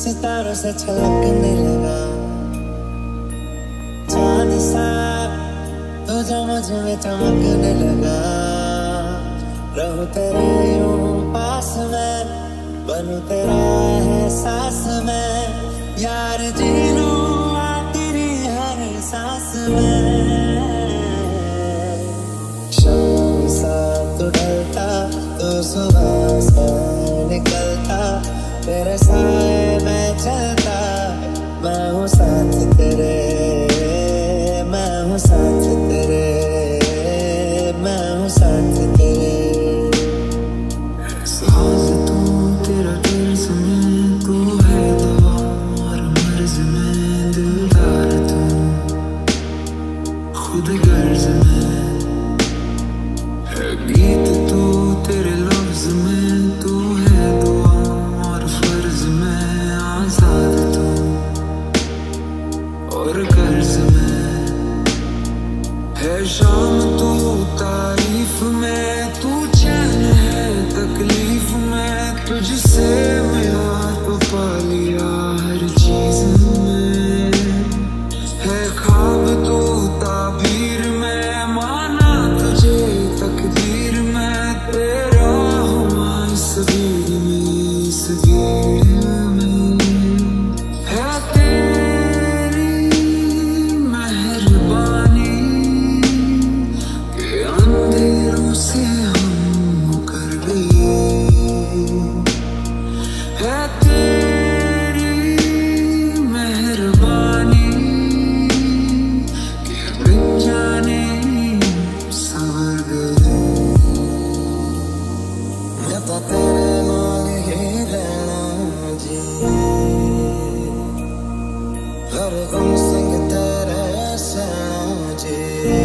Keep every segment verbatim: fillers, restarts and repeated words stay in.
सितारों से छलकने लगा। चांद सा तू जो मुझ में चमकने लगा। रहूं तेरे यूं पास में, बनूं तेरा एहसास में, यार जी लूं तेरी हर सांस में। शाम सा तू ढलता तो सुबह सा निकलता, तेरे साए में चलता, मैं हूँ साथ तेरे, मैं हूँ साथ तेरे, मैं हूँ साथ तेरे। साज तू तेरा तर्ज में, तू है दवा और मर्ज में, दिलदार तू खुद गर्ज में है, गीत तू तेरे लफ्ज में, तू है दुआ और फर्ज में, आजाद तू और कर्ज में है, शाम तू तारीफ में, तू चैन है तकलीफ में, तुझसे मिला तो पा लिया हर चीज में, है ख्वाब तू ताबीर में, माना तुझे तकदीर में, तेरा हुआ इस भीड़ में, इस भीड़ में है तेरी मेहरबानी के अंधेरों से हम मुकर गए, है तेरी मेहरबानी के बिन जाने संवर गए। मैं तो तेरे नाल ही रहना जी, हर गम संग तेरे सहना जी।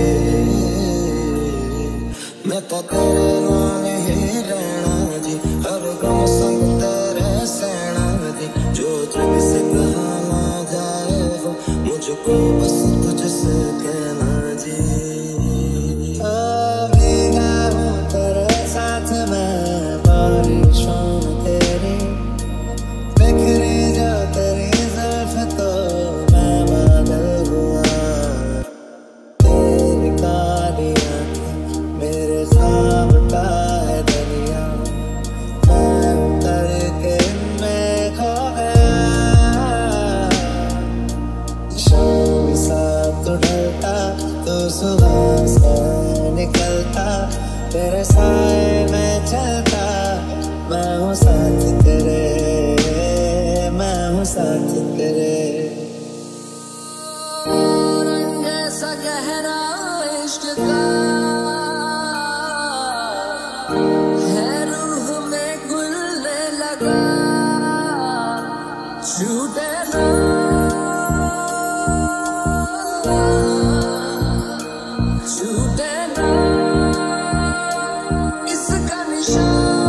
मैं तो तेरे नाल ही रहना जी, हर गम संग तेरे सहना जी। जो जग से कहा ना जाए वो मुझको बस तुझसे कहना जी। भीगा हूँ तेरे साथ मैं बारिशों में तेरी, बिखरी जो तेरी जुल्फ तो मैं बादल हुआ। तेरी काली आँखें मेरे ख्वाब का है दरिया, मैं उतर के इनमें खो गया। शाम सा तू ढलता तो सुबह सा निकलता, तेरे साए में चलता, मैं हूँ साथ तेरे, मैं हूँ साथ तेरे। रंग ऐसा गहरा इश्क का है, रूह में घुलने लगा, छूटे ना छूटे ना इसका निशान।